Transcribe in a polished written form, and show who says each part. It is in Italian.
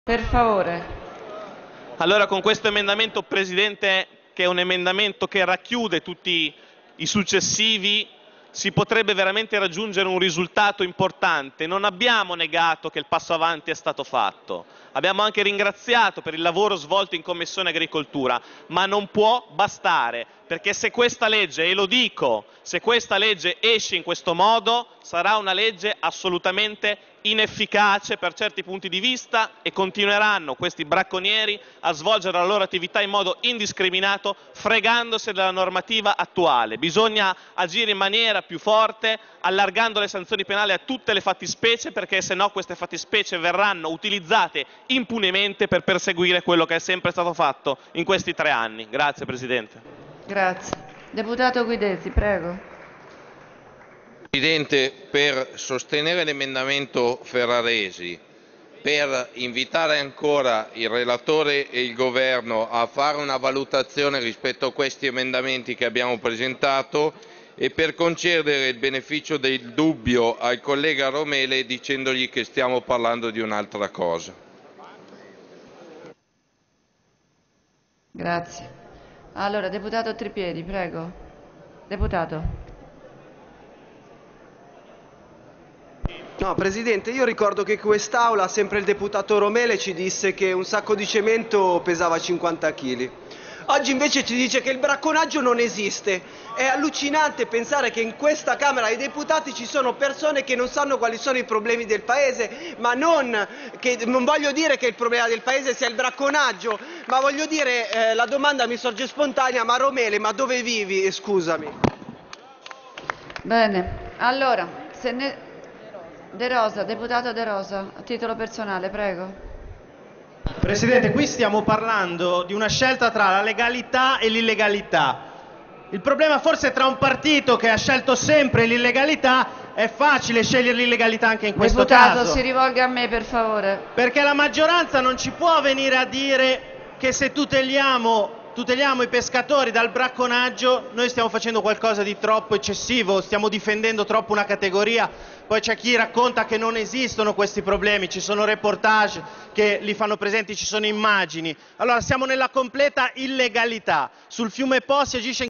Speaker 1: Per favore.
Speaker 2: Allora con questo emendamento, Presidente, che è un emendamento che racchiude tutti i successivi, si potrebbe veramente raggiungere un risultato importante. Non abbiamo negato che il passo avanti è stato fatto, abbiamo anche ringraziato per il lavoro svolto in Commissione Agricoltura, ma non può bastare, perché se questa legge, e lo dico, se questa legge esce in questo modo, sarà una legge assolutamente inefficace per certi punti di vista e continueranno questi bracconieri a svolgere la loro attività in modo indiscriminato, fregandosi della normativa attuale. Bisogna agire in maniera più forte, allargando le sanzioni penali a tutte le fattispecie, perché se no queste fattispecie verranno utilizzate impunemente per perseguire quello che è sempre stato fatto in questi 3 anni. Grazie Presidente.
Speaker 1: Grazie. Deputato Guidetti, prego.
Speaker 3: Presidente, per sostenere l'emendamento Ferraresi, per invitare ancora il relatore e il Governo a fare una valutazione rispetto a questi emendamenti che abbiamo presentato e per concedere il beneficio del dubbio al collega Romele dicendogli che stiamo parlando di un'altra cosa.
Speaker 1: Grazie. Allora, deputato Tripiedi, prego. Deputato.
Speaker 4: No, Presidente, io ricordo che in quest'Aula sempre il deputato Romele ci disse che un sacco di cemento pesava 50 kg. Oggi invece ci dice che il bracconaggio non esiste. È allucinante pensare che in questa Camera dei Deputati ci sono persone che non sanno quali sono i problemi del Paese, ma non voglio dire che il problema del Paese sia il bracconaggio, ma voglio dire, la domanda mi sorge spontanea, ma Romele, ma dove vivi? Scusami.
Speaker 1: Bene. Allora, De Rosa, deputato De Rosa, a titolo personale, prego.
Speaker 5: Presidente, qui stiamo parlando di una scelta tra la legalità e l'illegalità. Il problema forse è tra un partito che ha scelto sempre l'illegalità, è facile scegliere l'illegalità anche in questo
Speaker 1: Deputato,
Speaker 5: caso.
Speaker 1: si rivolga a me, per favore.
Speaker 5: Perché la maggioranza non ci può venire a dire che se tuteliamo i pescatori dal bracconaggio noi stiamo facendo qualcosa di troppo eccessivo, stiamo difendendo troppo una categoria. Poi c'è chi racconta che non esistono questi problemi, ci sono reportage che li fanno presenti, ci sono immagini. Allora siamo nella completa illegalità. Sul fiume Po si agisce